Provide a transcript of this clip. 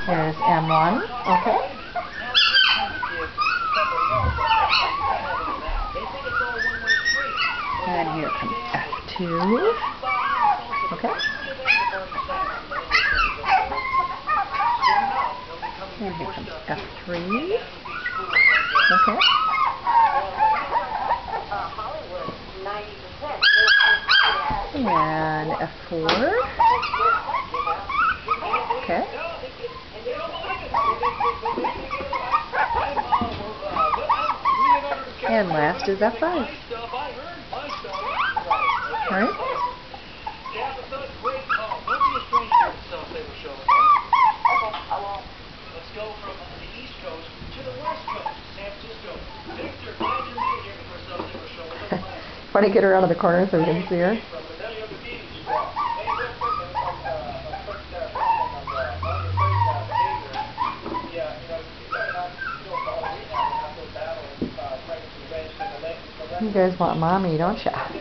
There's M1. Okay. And here comes F2. Okay. And here comes F3. Okay. And F4. Okay. And last is F5. Alright? Let's go from the East Coast to the West Coast, San Francisco. Victor, glad you're here for South Saber Show. Want to get her out of the corner so we can see her? You guys want mommy, don't ya?